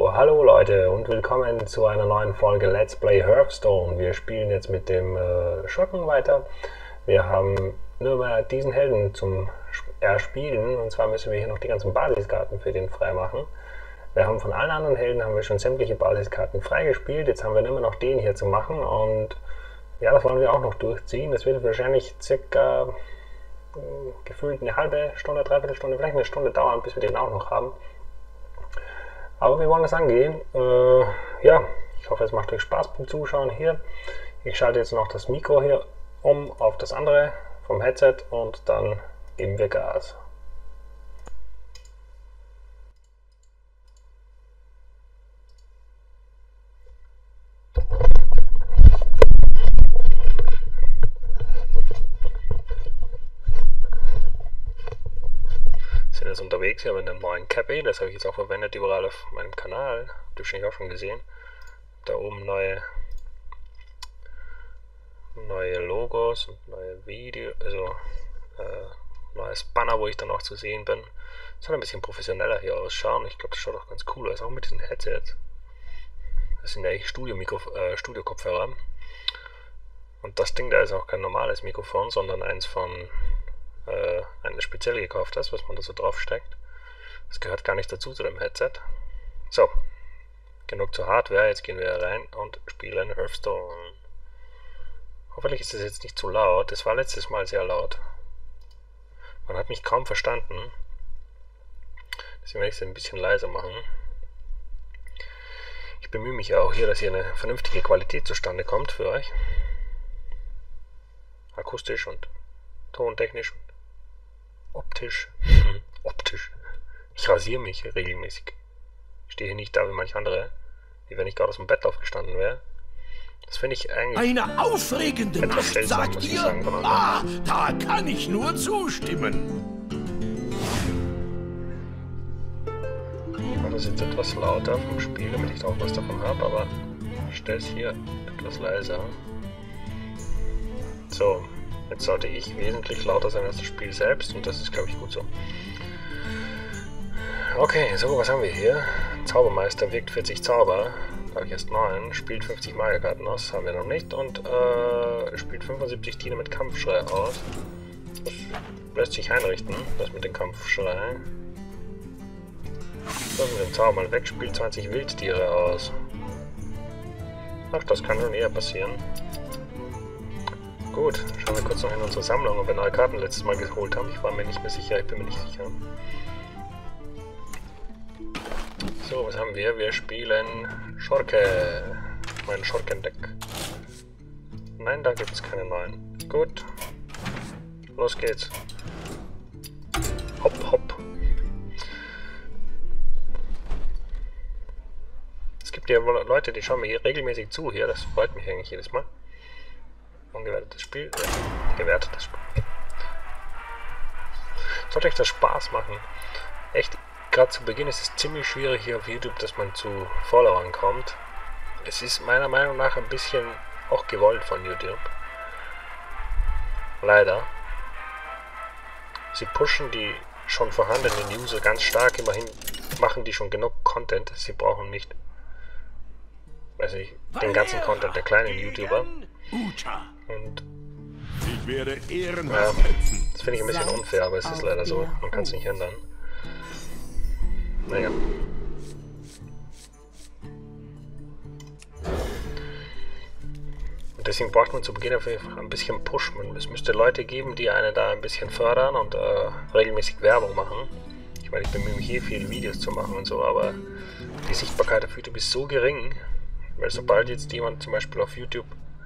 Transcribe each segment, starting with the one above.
Hallo Leute und willkommen zu einer neuen Folge Let's Play Hearthstone. Wir spielen jetzt mit dem Schurken weiter. Wir haben nur mal diesen Helden zum Erspielen, und zwar müssen wir hier noch die ganzen Basiskarten für den freimachen. Wir haben von allen anderen Helden haben wir schon sämtliche Basiskarten freigespielt, jetzt haben wir nur noch den hier zu machen und ja, das wollen wir auch noch durchziehen. Das wird wahrscheinlich circa gefühlt eine halbe Stunde, dreiviertel Stunde, vielleicht eine Stunde dauern, bis wir den auch noch haben. Aber wir wollen das angehen. Ja, ich hoffe, es macht euch Spaß beim Zuschauen hier. Ich schalte jetzt noch das Mikro hier um auf das andere vom Headset und dann geben wir Gas. Sind jetzt unterwegs hier mit einem neuen Cappy, das habe ich jetzt auch verwendet überall auf meinem Kanal, habt ihr wahrscheinlich auch schon gesehen. Da oben neue Logos und neue Videos, also neues Banner, wo ich dann auch zu sehen bin. Soll ein bisschen professioneller hier ausschauen. Ich glaube, das schaut auch ganz cool aus, auch mit diesen Headsets. Das sind ja eigentlich Studio-Kopfhörer. Und das Ding da ist auch kein normales Mikrofon, sondern eins von eines speziell gekauft hast, was man da so drauf steckt. Das gehört gar nicht dazu zu dem Headset. So, genug zur Hardware, jetzt gehen wir rein und spielen Hearthstone. Hoffentlich ist das jetzt nicht zu laut, das war letztes Mal sehr laut. Man hat mich kaum verstanden. Deswegen werde ich es ein bisschen leiser machen. Ich bemühe mich ja auch hier, dass hier eine vernünftige Qualität zustande kommt für euch. Akustisch und tontechnisch und optisch. Optisch. Ich rasiere mich regelmäßig. Ich stehe hier nicht da wie manche andere, wie wenn ich gerade aus dem Bett aufgestanden wäre. Das finde ich eigentlich eine aufregende Nacht, seltsam, sagt ihr? Ah, da kann ich nur zustimmen. Ich mache das jetzt etwas lauter vom Spiel, damit ich auch was davon habe, aber ich stelle es hier etwas leiser. So. Jetzt sollte ich wesentlich lauter sein als das Spiel selbst und das ist, glaube ich, gut so. Okay, so, was haben wir hier? Zaubermeister wirkt 40 Zauber, da habe ich erst 9, spielt 50 Magierkarten aus, haben wir noch nicht, und spielt 75 Diener mit Kampfschrei aus. Das lässt sich einrichten, das mit dem Kampfschrei. Das mit dem Zauber mal weg, spielt 20 Wildtiere aus. Ach, das kann schon eher passieren. Gut, schauen wir kurz noch in unsere Sammlung, ob wir neue Karten letztes Mal geholt haben. Ich war mir nicht mehr sicher, ich bin mir nicht sicher. So, was haben wir? Wir spielen Schurke. Mein Schurkendeck. Nein, da gibt es keine neuen. Gut. Los geht's. Hopp, hopp. Es gibt ja Leute, die schauen mir hier regelmäßig zu hier. Das freut mich eigentlich jedes Mal. Ungewertetes Spiel. Gewertetes Spiel. Sollte euch das Spaß machen. Echt, gerade zu Beginn ist es ziemlich schwierig hier auf YouTube, dass man zu Followern kommt. Es ist meiner Meinung nach ein bisschen auch gewollt von YouTube. Leider. Sie pushen die schon vorhandenen User ganz stark, immerhin machen die schon genug Content. Sie brauchen nicht, weiß nicht, den ganzen Content der kleinen YouTuber. Und ich werde das finde ich ein bisschen unfair, aber es ist leider so. Man kann es nicht ändern. Naja. Und deswegen braucht man zu Beginn einfach ein bisschen Push. Es müsste Leute geben, die einen da ein bisschen fördern und regelmäßig Werbung machen. Ich meine, ich bemühe mich hier viele Videos zu machen und so, aber die Sichtbarkeit auf YouTube ist so gering, weil sobald jetzt jemand zum Beispiel auf YouTube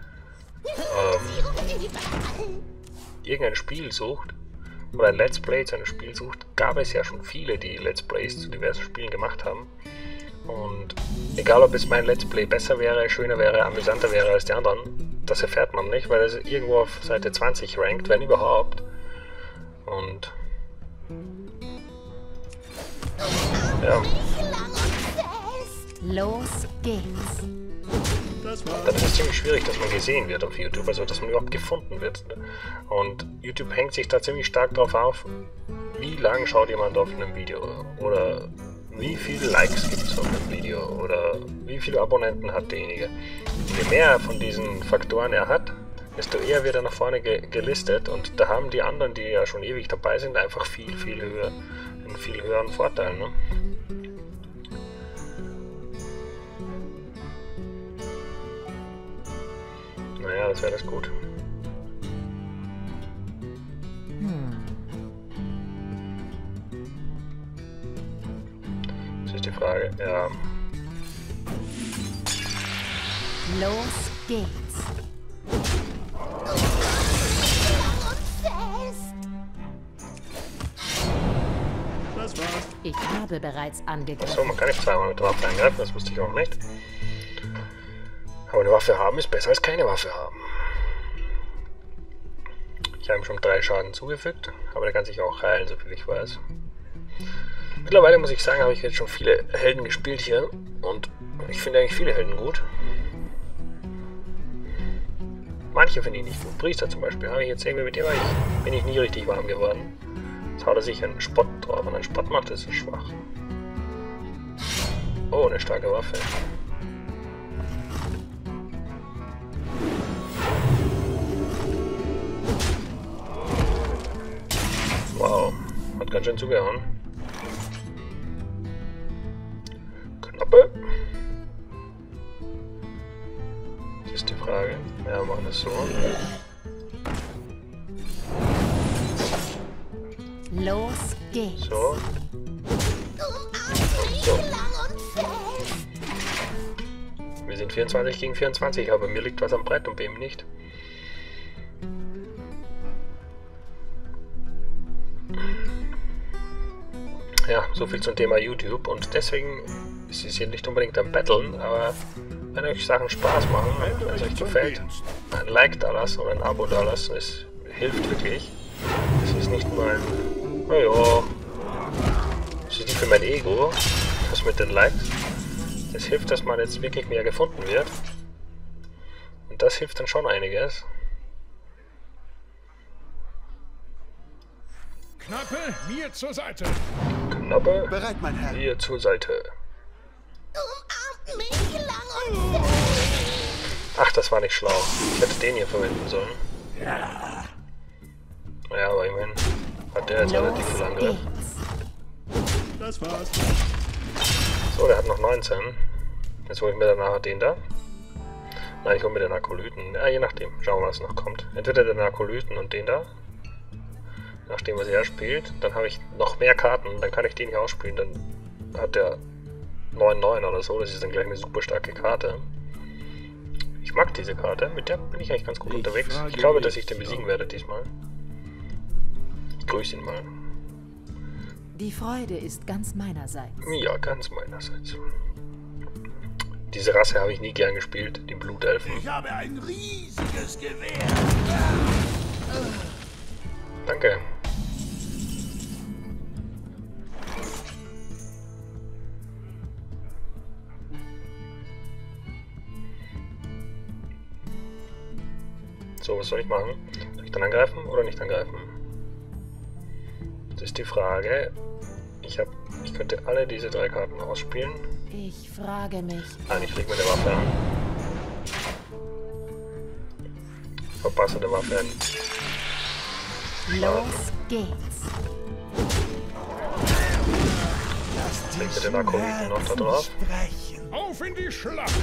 irgendein Spiel sucht oder ein Let's Play zu einem Spiel sucht, gab es ja schon viele, die Let's Plays zu diversen Spielen gemacht haben. Und egal, ob es mein Let's Play besser wäre, schöner wäre, amüsanter wäre als die anderen, das erfährt man nicht, weil es irgendwo auf Seite 20 rankt, wenn überhaupt. Und ja. Los geht's. Dann ist es ziemlich schwierig, dass man gesehen wird auf YouTube, also dass man überhaupt gefunden wird. Und YouTube hängt sich da ziemlich stark drauf auf, wie lange schaut jemand auf einem Video oder wie viele Likes gibt es auf dem Video oder wie viele Abonnenten hat derjenige. Und je mehr von diesen Faktoren er hat, desto eher wird er nach vorne gelistet und da haben die anderen, die ja schon ewig dabei sind, einfach viel höher, einen viel höheren Vorteil. Ne? Naja, das wäre das gut. Das ist die Frage, ja. Los geht's. Das war's. Ich habe bereits angegriffen. Achso, man kann nicht zweimal mit der Waffe angreifen, das wusste ich auch nicht. Aber eine Waffe haben ist besser als keine Waffe haben. Ich habe ihm schon 3 Schaden zugefügt, aber der kann sich auch heilen, soviel ich weiß. Mittlerweile muss ich sagen, habe ich jetzt schon viele Helden gespielt hier und ich finde eigentlich viele Helden gut. Manche finde ich nicht gut. Priester zum Beispiel habe ich jetzt irgendwie mit dem bin ich nie richtig warm geworden. Jetzt haut er sich einen Spott drauf und ein Spott macht, ist es schwach. Oh, eine starke Waffe. Wow, hat ganz schön zugehauen. Knappe. Das ist die Frage. Ja, wir machen das so. Los geht's. So. So. Wir sind 24 gegen 24, aber mir liegt was am Brett und bei ihm nicht. Ja, so viel zum Thema YouTube und deswegen ist es hier nicht unbedingt am Battlen, aber wenn euch Sachen Spaß machen, wenn es euch gefällt, ein Like da lassen oder ein Abo da lassen, es hilft wirklich. Es ist nicht nur ein, naja, es ist nicht für mein Ego, das mit den Likes. Es hilft, dass man jetzt wirklich mehr gefunden wird. Und das hilft dann schon einiges. Knappe, mir zur Seite. Knappe, Bereit, mein Herr. hier zur Seite. Umarmt mich lang und fest. Ach, das war nicht schlau. Ich hätte den hier verwenden sollen. Ja, aber immerhin hat der jetzt relativ viel Angriff. Das war's. So, der hat noch 19. Jetzt hole ich mir danach den da. Nein, ich hole mir den Akolyten. Ja, je nachdem. Schauen wir mal, was noch kommt. Entweder den Akolyten und den da. Nachdem, was er spielt. Dann habe ich noch mehr Karten. Dann kann ich den hier ausspielen. Dann hat der 9-9 oder so. Das ist dann gleich eine super starke Karte. Ich mag diese Karte. Mit der bin ich eigentlich ganz gut unterwegs. Ich glaube, dass ich den besiegen werde diesmal. Ich grüße ihn mal. Die Freude ist ganz meinerseits. Ja, ganz meinerseits. Diese Rasse habe ich nie gern gespielt, die Blutelfen. Ich habe ein riesiges Gewehr. Danke. So, was soll ich machen? Soll ich dann angreifen oder nicht angreifen? Das ist die Frage. Ich könnte alle diese 3 Karten ausspielen. Ich frage mich. Nein, ich leg mir eine Waffe an. Verpasse der Waffe an. Los geht's. Leg mir den Akolyten noch da drauf. Auf in die Schlacht.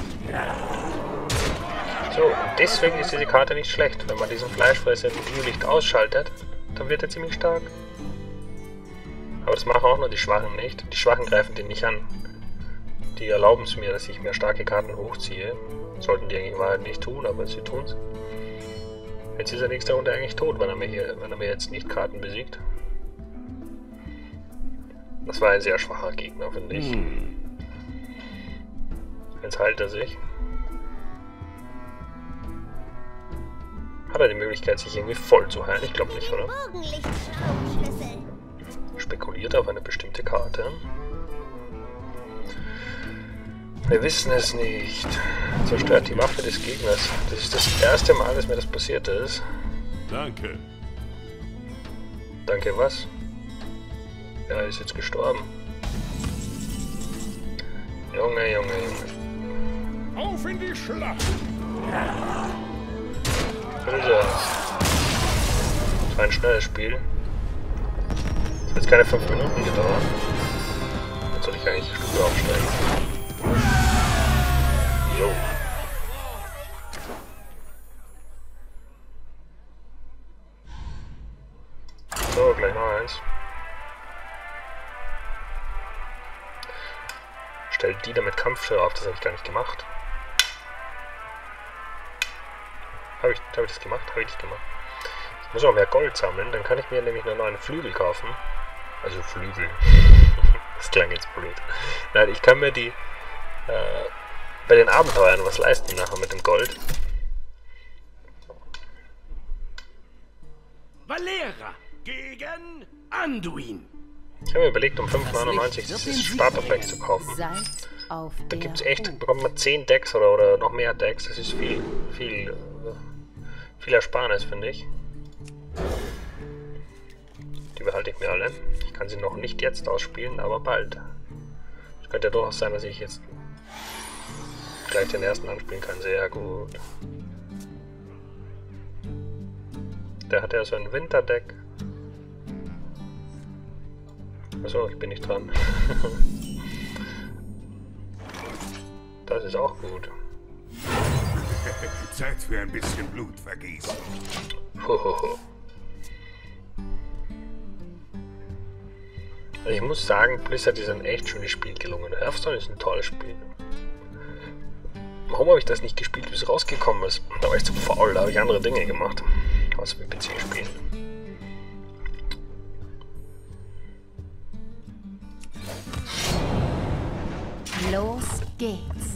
So, und deswegen ist diese Karte nicht schlecht. Wenn man diesen Fleischfresser im Bluelicht ausschaltet, dann wird er ziemlich stark. Aber das machen auch nur die Schwachen nicht. Die Schwachen greifen den nicht an. Die erlauben es mir, dass ich mir starke Karten hochziehe. Sollten die eigentlich in Wahrheit nicht tun, aber sie tun es. Jetzt ist er nächste Runde eigentlich tot, wenn er mir jetzt nicht Karten besiegt. Das war ein sehr schwacher Gegner, finde ich. Jetzt heilt er sich. Hat er die Möglichkeit, sich irgendwie voll zu heilen? Ich glaube nicht, oder? Morgenlichtschraubenschlüssel. Spekuliert auf eine bestimmte Karte. Wir wissen es nicht. Zerstört die Waffe des Gegners. Das ist das erste Mal, dass mir das passiert ist. Danke. Danke, was? Er ist jetzt gestorben. Junge, Junge, Junge. Auf in die Schlacht! Böse. Das war ein schnelles Spiel. Das hat jetzt keine 5 Minuten gedauert. Jetzt soll ich eigentlich die Stufe aufsteigen. Jo. So, gleich noch eins. Stellt die damit Kampfschirr auf, das habe ich gar nicht gemacht. Habe ich das gemacht? Habe ich nicht gemacht. Ich muss auch mehr Gold sammeln, dann kann ich mir nämlich einen neuen Flügel kaufen. Also Flügel. Das klang jetzt blöd. Nein, ich kann mir die bei den Abenteuern was leisten nachher mit dem Gold. Valera gegen Anduin. Ich habe mir überlegt, um 5,99 dieses Starterpack zu kaufen. Seid auf Da der gibt es echt, Hut. bekommt man 10 Decks oder noch mehr Decks. Das ist viel Ersparnis, finde ich. Die behalte ich mir alle. Ich kann sie noch nicht jetzt ausspielen, aber bald. Es könnte ja durchaus sein, dass ich jetzt gleich den ersten anspielen kann. Sehr gut. Der hat ja so ein Winterdeck. Achso, ich bin nicht dran. Das ist auch gut. Zeit für ein bisschen Blutvergießen. Hohoho. Also ich muss sagen, Blizzard ist ein echt schönes Spiel gelungen. Hearthstone ist ein tolles Spiel. Warum habe ich das nicht gespielt, wie es rausgekommen ist? Da war ich zu faul, da habe ich andere Dinge gemacht. Außer mit PC spielen. Los geht's.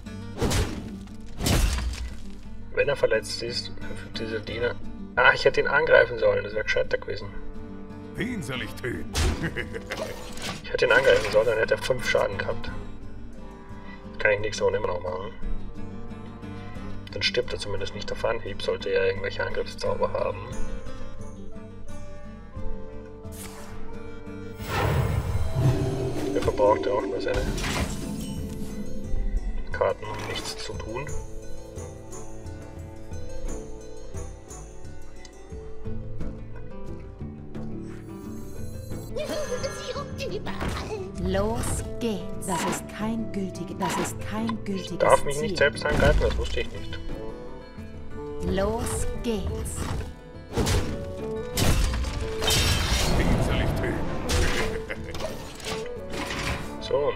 Wenn er verletzt ist, für dieser Diener. Ah, ich hätte ihn angreifen sollen, das wäre gescheiter gewesen. Wen soll ich töten? Ich hätte ihn angreifen sollen, dann hätte er 5 Schaden gehabt. Das kann ich nächste Runde immer noch machen. Dann stirbt er zumindest nicht auf Anhieb, sollte er irgendwelche Angriffszauber haben. Er verbraucht ja auch nur seine Karten, um nichts zu tun. Sie und überall. Los geht's. Das ist kein gültiges Ich darf mich Ziel. nicht selbst angreifen, das wusste ich nicht. Los geht's. Wen soll ich töten? So.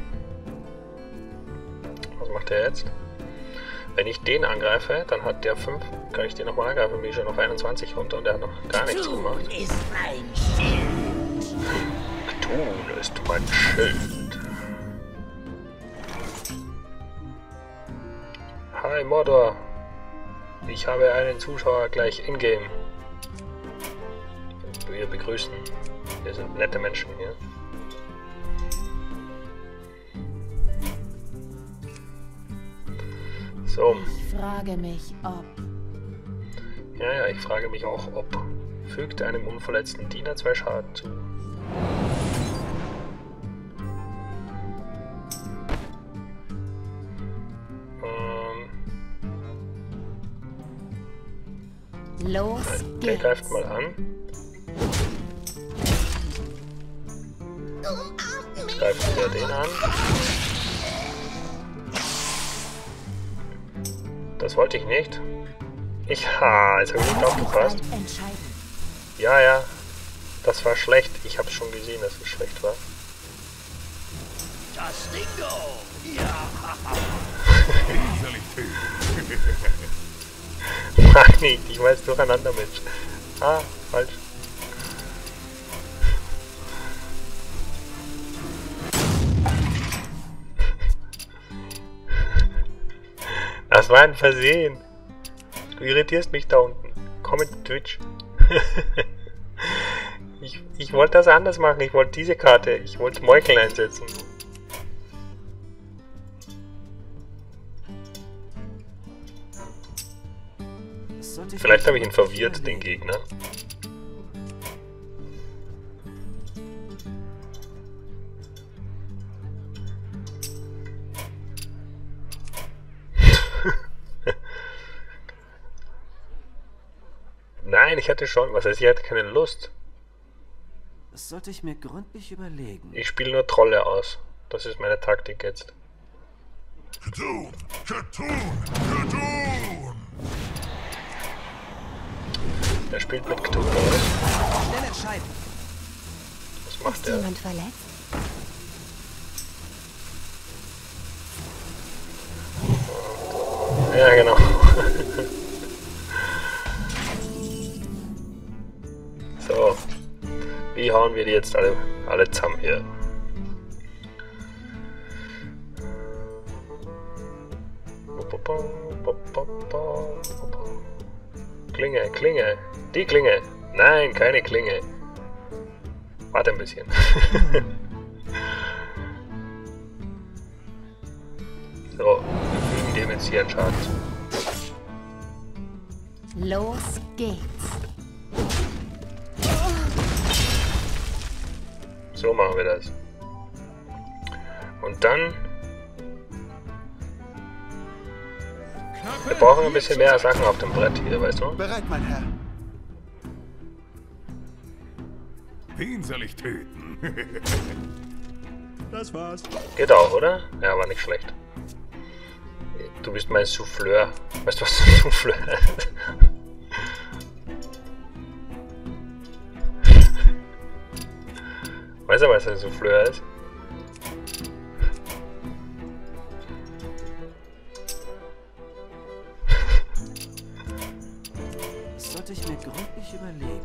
Was macht er jetzt? Wenn ich den angreife, dann hat der 5, kann ich den nochmal angreifen, bin ich schon auf 21 runter und der hat noch gar nichts gemacht. Ist mein Schild. Cthulhu ist mein Schild. Hi Mordor. Ich habe einen Zuschauer gleich in-game. Wir begrüßen. Wir sind nette Menschen hier. So. Ich frage mich, ob... Ja, ich frage mich auch, ob. Fügt einem unverletzten Diener 2 Schaden zu. Los Der geht's. greift mal an. Umarmt mich. Greift wieder den an. Das wollte ich nicht. Jetzt habe ich nicht aufgepasst. Entscheiden. Ja. Das war schlecht. Ich habe schon gesehen, dass es schlecht war. Das Dingo! Ja! Wen soll ich töten? Mach nicht, ich weiß durcheinander, Mensch. Ah, falsch. Das war ein Versehen. Du irritierst mich da unten. Komm in Twitch. Ich wollte das anders machen. Ich wollte diese Karte. Ich wollte Meucheln einsetzen. Vielleicht habe ich ihn verwirrt, den Gegner. Nein, ich hatte schon. Was heißt, ich hatte keine Lust. Das sollte ich mir gründlich überlegen. Ich spiele nur Trolle aus. Das ist meine Taktik jetzt. Getun! Getun! Getun! Der spielt mit Cthulhu, oder? Schnell entscheiden. Was macht Ist der? jemand verletzt? Ja, genau. So. Wie hauen wir die jetzt alle zusammen hier? Klinge, Klinge. Die Klinge. Nein, keine Klinge. Warte ein bisschen. So, wir fügen dem jetzt hier einen Schaden zu. Los geht's. So machen wir das. Und dann... Wir brauchen ein bisschen mehr Sachen auf dem Brett hier, weißt du? Bereit, mein Herr. Wen soll ich töten? Das war's. Geht auch, oder? Ja, war nicht schlecht. Du bist mein Souffleur. Weißt du, was ein Souffleur ist? Weißt du, was ein Souffleur ist? Das sollte ich mir gründlich überlegen.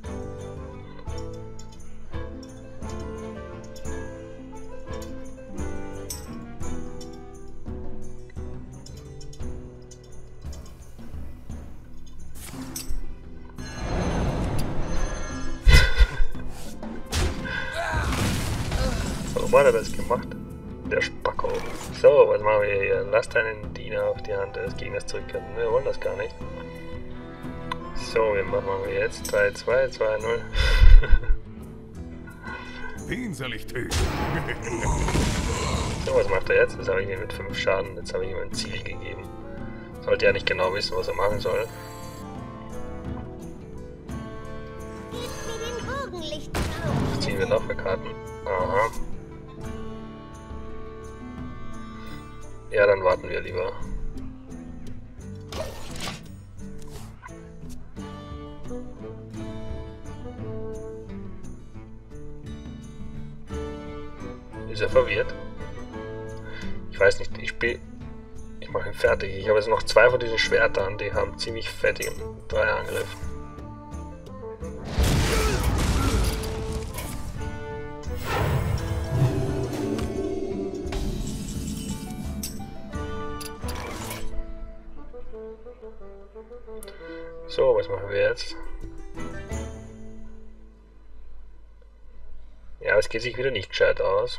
So hat er das gemacht. Der Spacko. So, was machen wir hier? Lass deinen Diener auf die Hand des Gegners zurückkehren. Wir wollen das gar nicht. So, wie machen wir jetzt? 3, 2, 2, 0. Wen soll ich töten? So, was macht er jetzt? Das habe ich ihm mit 5 Schaden. Jetzt habe ich ihm ein Ziel gegeben. Sollte ja nicht genau wissen, was er machen soll. Gib mir den Bogenlichtstrahl. Was ziehen wir noch für Karten? Aha. Ja, dann warten wir lieber. Ist er verwirrt? Ich weiß nicht, ich mache ihn fertig. Ich habe jetzt noch 2 von diesen Schwertern, die haben ziemlich fettigen 3 Angriff. So, was machen wir jetzt? Ja, es geht sich wieder nicht gescheit aus.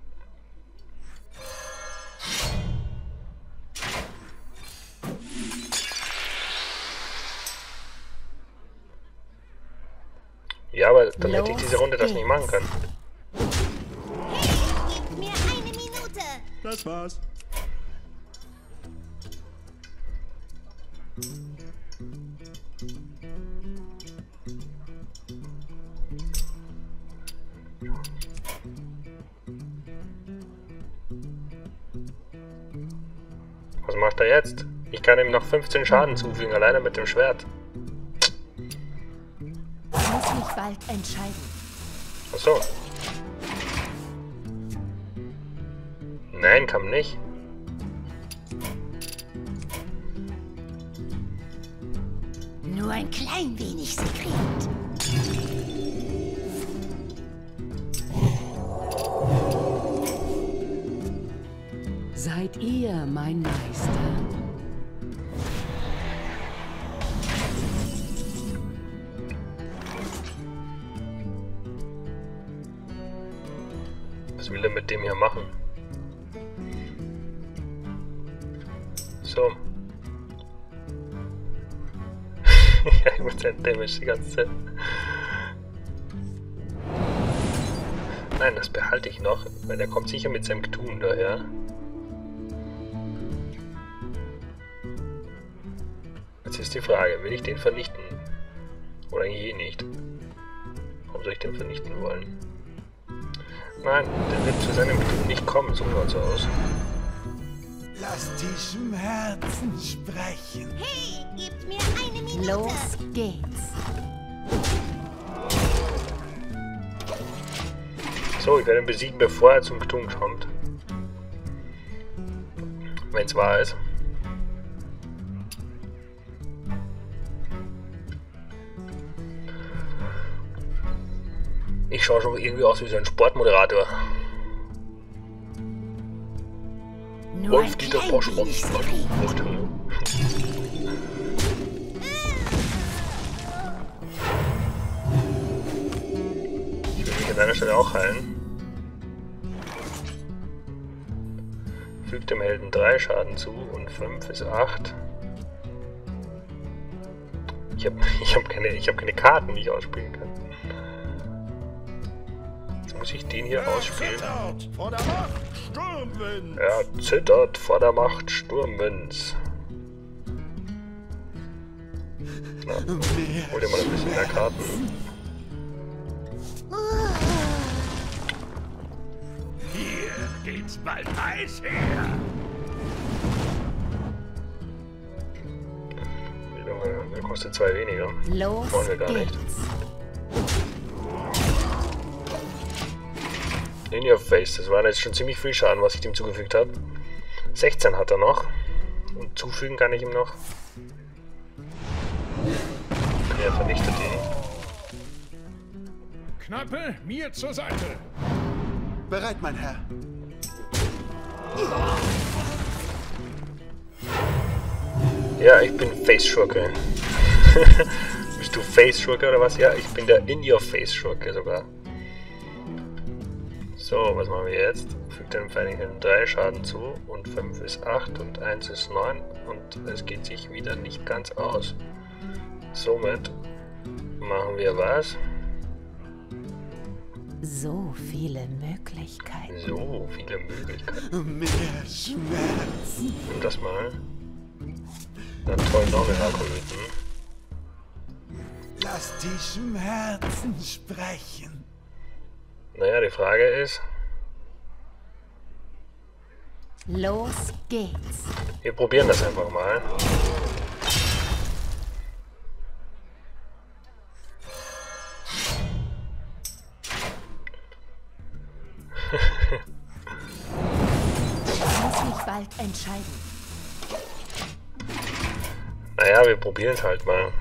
Ja, aber dann hätte ich diese Runde das nicht machen können. Gib mir eine Minute. Das war's. Was macht er jetzt? Ich kann ihm noch 15 Schaden zufügen, alleine mit dem Schwert. Ich muss mich bald entscheiden. Achso. Nein, kann nicht. Nur ein klein wenig Sekret. Seid ihr mein Meister? Was will er mit dem hier machen? So. Ja, ich muss den Damage die ganze Zeit. Nein, das behalte ich noch, weil der kommt sicher mit seinem Ktun daher. Jetzt ist die Frage, will ich den vernichten? Oder eigentlich eh nicht. Warum soll ich den vernichten wollen? Nein, der wird zu seinem Tod nicht kommen, so schaut's aus. Lass die Schmerzen sprechen. Hey, gebt mir eine Minute. Los geht's. So, ich werde ihn besiegen, bevor er zum Cthulhu kommt. Wenn es wahr ist. Ich schaue schon irgendwie aus wie so ein Sportmoderator. Nur ein Wolf-Dieter klein Bosch wenig Sekret. Ich will mich an einer Stelle auch heilen. Fügt dem Helden 3 Schaden zu und 5 ist 8. Ich hab keine Karten, die ich ausspielen kann. Jetzt muss ich den hier ausspielen. Zittert vor der Macht Sturmwind. Er zittert vor der Macht Sturmwinds. Na, hol dir mal ein bisschen mehr Karten. Hier geht's bald heiß her. Der kostet 2 weniger. Los Wollen wir gar nicht. geht's. In your face, das waren jetzt schon ziemlich viel Schaden, was ich ihm zugefügt habe. 16 hat er noch. Und zufügen kann ich ihm noch. Er vernichtet ihn. Knappe, mir zur Seite. Bereit, mein Herr. Ja, ich bin Face-Schurke. Bist du Face-Schurke oder was? Ja, ich bin der In-Your-Face-Schurke sogar. So, was machen wir jetzt? Fügt dem Feindlichen 3 Schaden zu und 5 ist 8 und 1 ist 9 und es geht sich wieder nicht ganz aus. Somit machen wir was? So viele Möglichkeiten. So viele Möglichkeiten. Mehr Schmerzen. Nimm das mal. Na toll, noch mit Akolyten. Lass die Schmerzen sprechen. Naja, die Frage ist, Los geht's. wir probieren das einfach mal. Ich muss mich bald entscheiden. Naja, wir probieren es halt mal.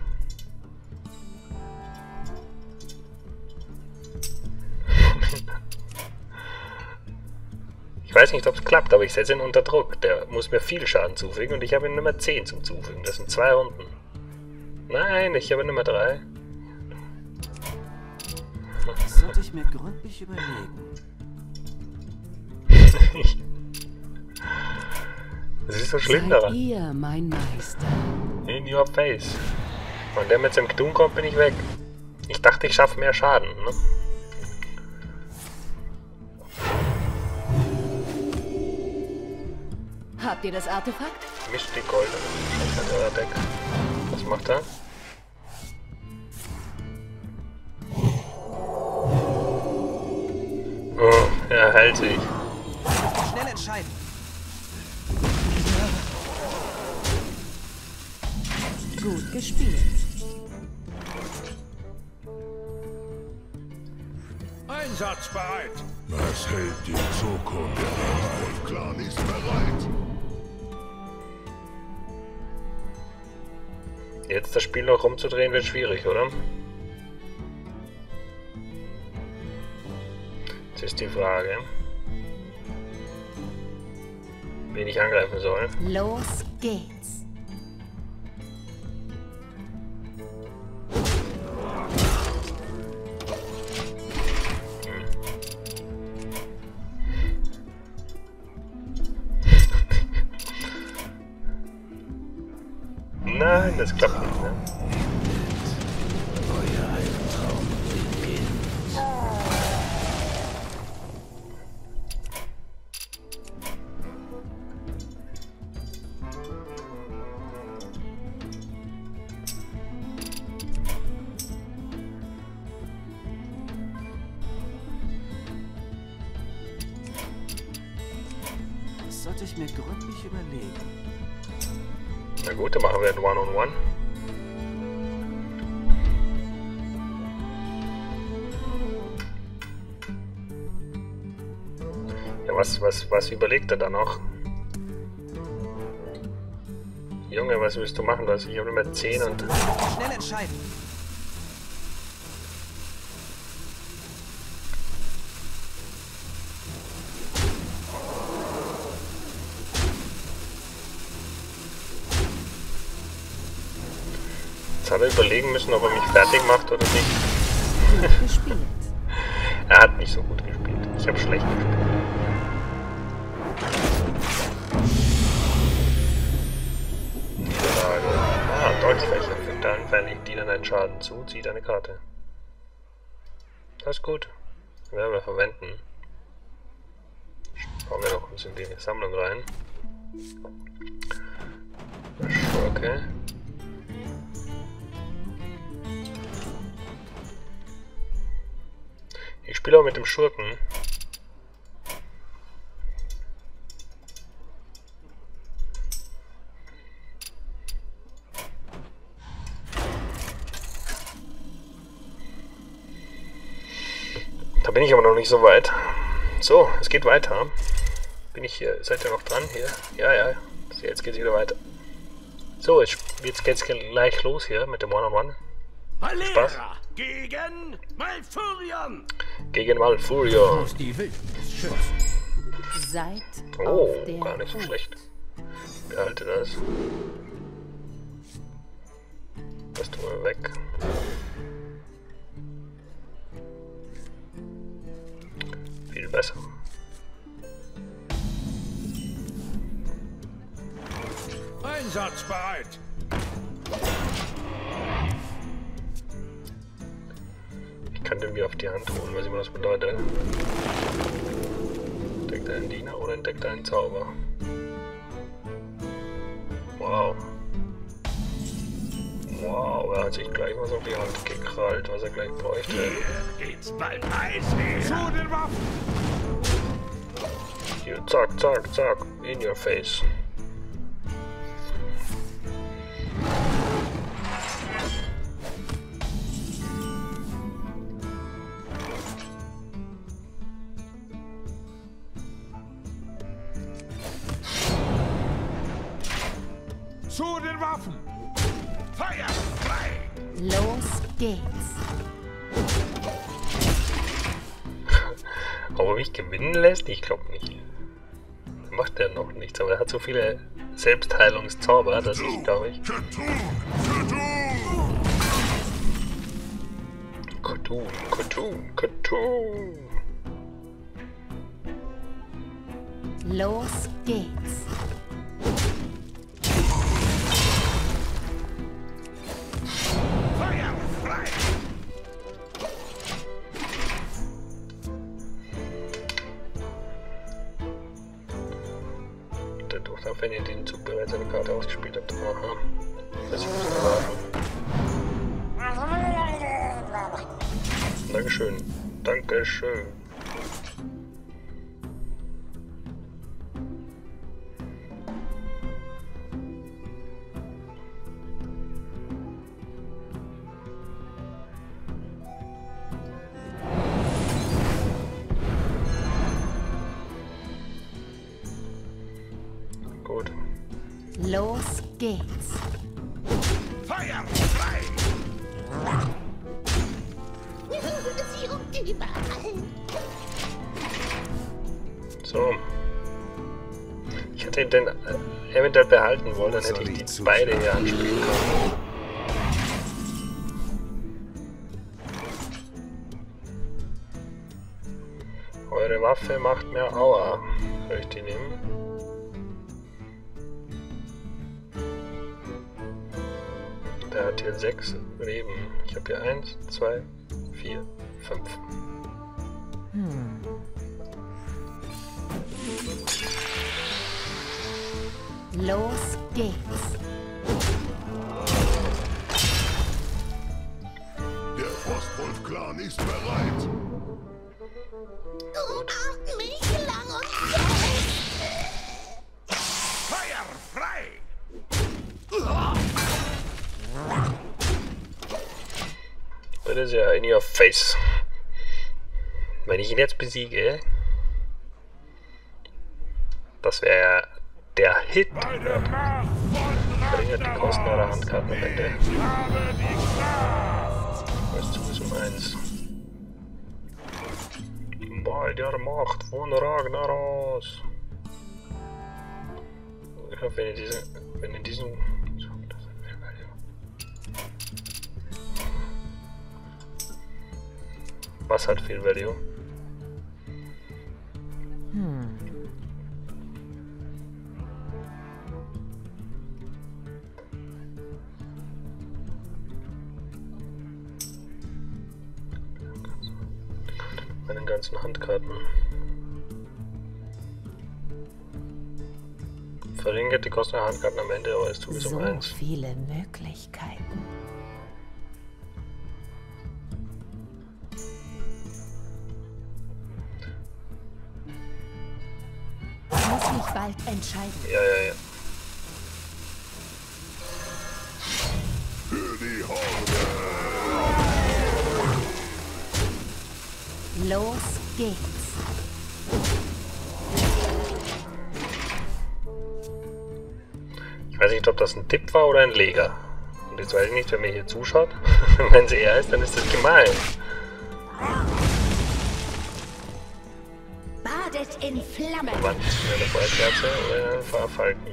Ich weiß nicht, ob es klappt, aber ich setze ihn unter Druck. Der muss mir viel Schaden zufügen und ich habe ihn Nummer 10 zum Zufügen. Das sind 2 Runden. Nein, ich habe Nummer 3. Das sollte ich mir gründlich überlegen. Das ist so schlimm Seid daran. ihr mein Meister? In your face. Wenn der mit seinem Cthulhu kommt, bin ich weg. Ich dachte, ich schaffe mehr Schaden, ne? Habt ihr das Artefakt? Mystic Gold. Deck. Was macht er? Oh, er heilt sich. Schnell entscheiden. Gut gespielt. Einsatzbereit. Was hält die Zukunft? Der Wolf-Clan ist bereit. Jetzt das Spiel noch rumzudrehen wird schwierig, oder? Jetzt ist die Frage, wen ich angreifen soll. Los geht's. Nein, das klappt nicht, ne? sollte ich mir gründlich überlegen. Na gut, dann machen wir ein One-on-One. Ja, was überlegt er da noch? Junge, was willst du machen? Ich habe nur 10 und... Schnell entscheiden. Jetzt hat er überlegen müssen, ob er mich fertig macht oder nicht. Gut gespielt. Er hat nicht so gut gespielt. Ich habe schlecht gespielt. Dolchfächer. Fügt einen feindlichen Dienern einen Schaden zu, zieht eine Karte. Das ist gut. Werden wir verwenden. Schauen wir noch uns in die Sammlung rein. Okay. Ich spiele auch mit dem Schurken. Da bin ich aber noch nicht so weit. So, es geht weiter. Bin ich hier? Seid ihr noch dran hier? Ja, ja. Jetzt geht's wieder weiter. So, jetzt geht's gleich los hier mit dem One-on-One. Spaß. Gegen Malfurion! Gegen Malfurion. Die Wildnis schützt. Seid Oh, auf der gar nicht so Hut. schlecht. Behalte das. Das tun wir weg. Viel besser. Einsatzbereit! Ich kann den mir auf die Hand holen, weiß ich, was das bedeutet. Entdeckt einen Diener oder entdeckt einen Zauber? Wow. Wow, er hat sich gleich was auf die Hand gekrallt, was er gleich bräuchte. Hier geht's bald Eis her! Zu den Waffen! Hier, zack, zack, zack, in your face. Zu den Waffen! Feuer frei! Los geht's. Ob er mich gewinnen lässt? Ich glaube nicht. Macht er noch nichts, aber er hat so viele Selbstheilungszauber, dass ich, glaube ich... Kotun, Kotun, Kotun. Los geht's. Feuer frei! Der Durchlauf, wenn ihr den Zug bereits eine Karte ausgespielt habt. Aha. Das ist erwarten. Dankeschön. Dankeschön. Gut. Los geht's. Feuer frei! Sie ruft überall. So. Ich hätte den eventuell behalten wollen, dann hätte ich die beide hier anspielen können. Eure Waffe macht mehr Aua. Soll ich die nehmen? Der hat hier 6 Leben. Ich habe hier 1, 2, 4, 5. Los geht's. Der Frostwolf-Clan ist bereit. Umarmt mich lang und fest. Das ist ja in your face. Wenn ich ihn jetzt besiege, das wäre ja der Hit. Verringert die Kosten eurer Handkarten am Ende. Was zu bis um 1. Bei der Macht von Ragnaros. Ich glaube, wenn ihr diesen... Was hat viel Value? Meine ganzen Handkarten. Verringert die Kosten der Handkarten am Ende, aber es tut es um 1. So viele Möglichkeiten. Ich muss mich bald entscheiden. Ja. Für die Horde. Los geht's. Ich weiß nicht, ob das ein Tipp war oder ein Leger. Und jetzt weiß ich nicht, wer mir hier zuschaut. Wenn es er ist, dann ist das gemein. Badet in Flammen. Was? Eine Feuerkerze oder ein Feuerfalken?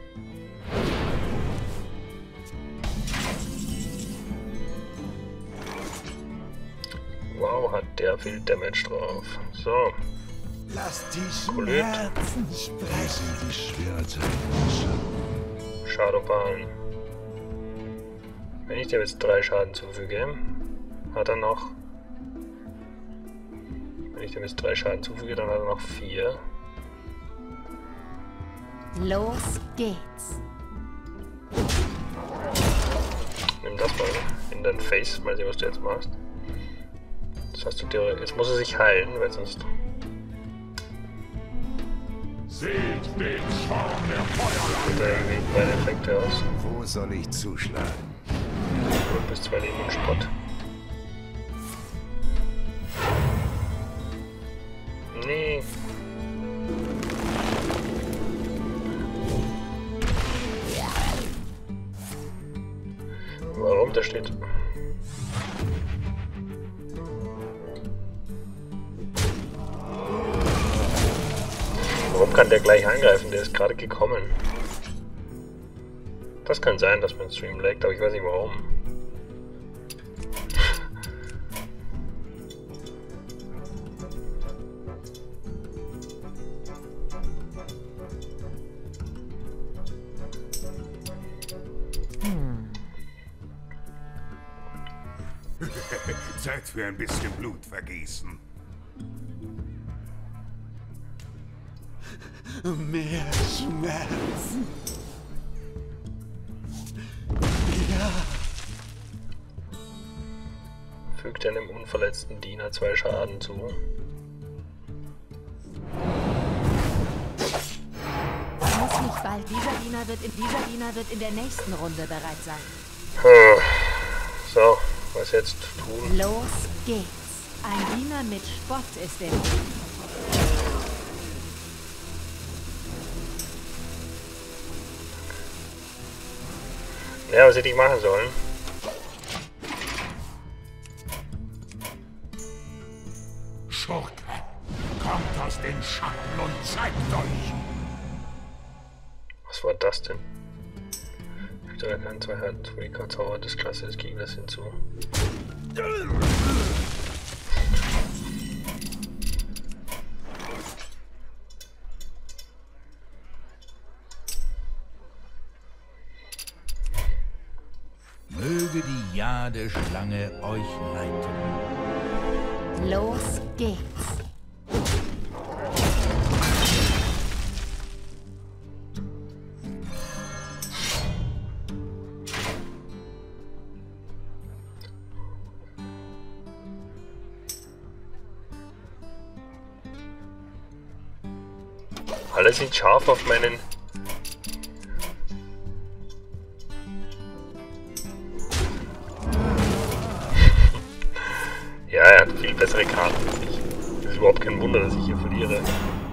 Wow, hat der viel Damage drauf. So. Lass die Kollege. Schmerzen sprechen. Die Schwerter. Shadowban. Wenn ich dem jetzt 3 Schaden zufüge, hat er noch... Wenn ich dem jetzt 3 Schaden zufüge, dann hat er noch 4. Los geht's. Nimm das mal in dein Face, mal sehen, was du jetzt machst. Das hast du dir... Jetzt muss er sich heilen, weil sonst... Seht den Schaum der Feuer! Sieht da irgendwie meine Effekte aus. Wo soll ich zuschlagen? Und bis 2 Leben und Spott. Nee. Warum? Da steht... Warum kann der gleich angreifen? Der ist gerade gekommen. Das kann sein, dass mein Stream laggt, aber ich weiß nicht warum. Zeit für ein bisschen Blut vergießen. Mehr Schmerzen. Ja. Fügt einem unverletzten Diener 2 Schaden zu. Ich muss mich bald. Dieser Diener wird in der nächsten Runde bereit sein. So, was jetzt tun? Los geht's. Ein Diener mit Spott ist im Ja, was hätte ich machen sollen? Schurke, kommt aus den Schatten und zeigt euch! Was war das denn? Fügt aber keinen 2 Zauber des Klasse des Gegners hinzu. Möge die Jadeschlange euch leiten. Los geht's. Alle sind scharf auf meinen... Ja, er hat viel bessere Karten als ich. Es ist überhaupt kein Wunder, dass ich hier verliere.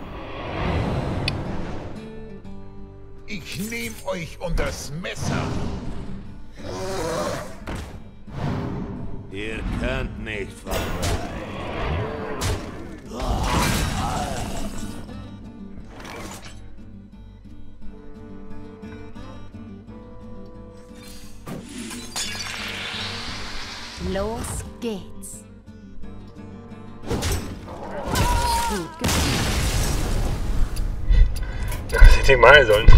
Ich nehme euch unters Messer. Ihr könnt nicht vorbei. Los geht's. Gut gespielt. Das hätte ich mal sollen.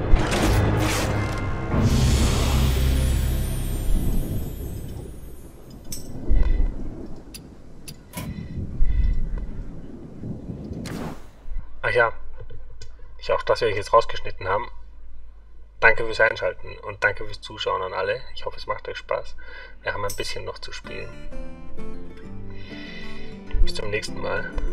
Ach ja, ich hoffe, dass wir euch jetzt rausgeschnitten haben. Danke fürs Einschalten und danke fürs Zuschauen an alle. Ich hoffe, es macht euch Spaß. Wir haben ein bisschen noch zu spielen. Bis zum nächsten Mal.